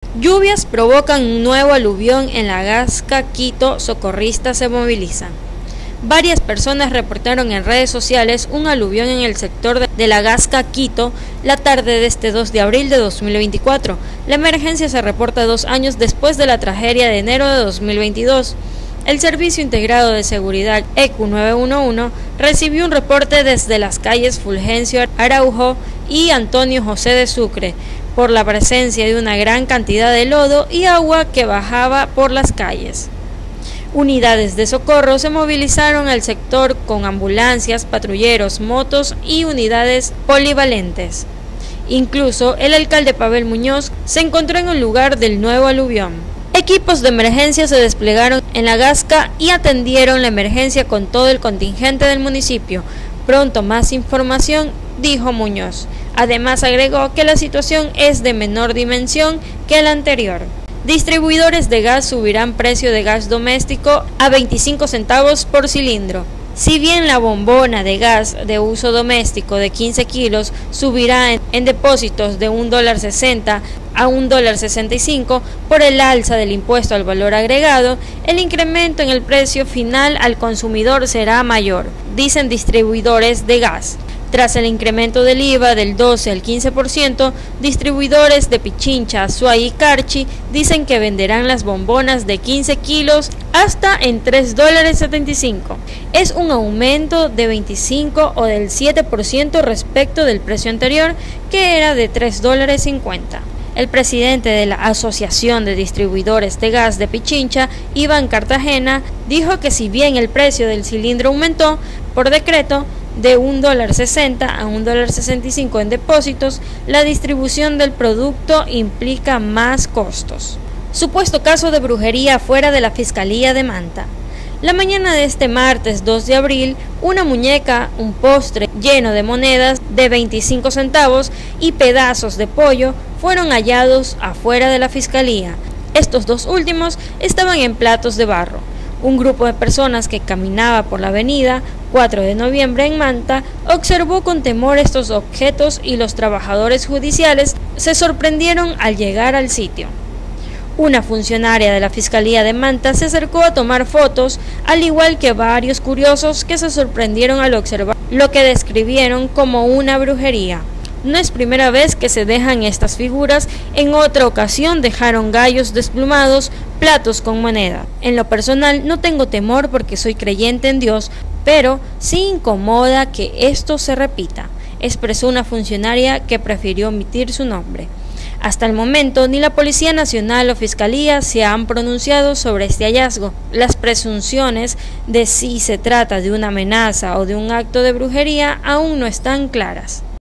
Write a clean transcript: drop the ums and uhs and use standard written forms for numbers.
Lluvias provocan un nuevo aluvión en la Gasca, Quito. Socorristas se movilizan. Varias personas reportaron en redes sociales un aluvión en el sector de la Gasca, Quito, la tarde de este 2 de abril de 2024. La emergencia se reporta 2 años después de la tragedia de enero de 2022. El Servicio Integrado de Seguridad ECU 911 recibió un reporte desde las calles Fulgencio Araujo y Antonio José de Sucre por la presencia de una gran cantidad de lodo y agua que bajaba por las calles. Unidades de socorro se movilizaron al sector con ambulancias, patrulleros, motos y unidades polivalentes. Incluso el alcalde Pavel Muñoz se encontró en el lugar del nuevo aluvión. Equipos de emergencia se desplegaron en la Gasca y atendieron la emergencia con todo el contingente del municipio. Pronto más información, dijo Muñoz. Además agregó que la situación es de menor dimensión que la anterior. Distribuidores de gas subirán precio de gas doméstico a 25 centavos por cilindro. Si bien la bombona de gas de uso doméstico de 15 kilos subirá en depósitos de $1.60 a $1.65 por el alza del impuesto al valor agregado, el incremento en el precio final al consumidor será mayor, dicen distribuidores de gas. Tras el incremento del IVA del 12 al 15%, distribuidores de Pichincha, Azuay y Carchi dicen que venderán las bombonas de 15 kilos hasta en $3.75. Es un aumento de 25 o del 7% respecto del precio anterior, que era de $3.50. El presidente de la Asociación de Distribuidores de Gas de Pichincha, Iván Cartagena, dijo que si bien el precio del cilindro aumentó por decreto de $1.60 a $1.65 en depósitos, la distribución del producto implica más costos. Supuesto caso de brujería fuera de la Fiscalía de Manta. La mañana de este martes 2 de abril, una muñeca, un postre lleno de monedas de 25 centavos y pedazos de pollo fueron hallados afuera de la Fiscalía. Estos dos últimos estaban en platos de barro. Un grupo de personas que caminaba por la avenida 4 de noviembre en Manta observó con temor estos objetos y los trabajadores judiciales se sorprendieron al llegar al sitio. Una funcionaria de la Fiscalía de Manta se acercó a tomar fotos, al igual que varios curiosos que se sorprendieron al observar lo que describieron como una brujería. No es primera vez que se dejan estas figuras, en otra ocasión dejaron gallos desplumados, platos con moneda. En lo personal no tengo temor porque soy creyente en Dios, pero sí incomoda que esto se repita, expresó una funcionaria que prefirió omitir su nombre. Hasta el momento, ni la Policía Nacional o Fiscalía se han pronunciado sobre este hallazgo. Las presunciones de si se trata de una amenaza o de un acto de brujería aún no están claras.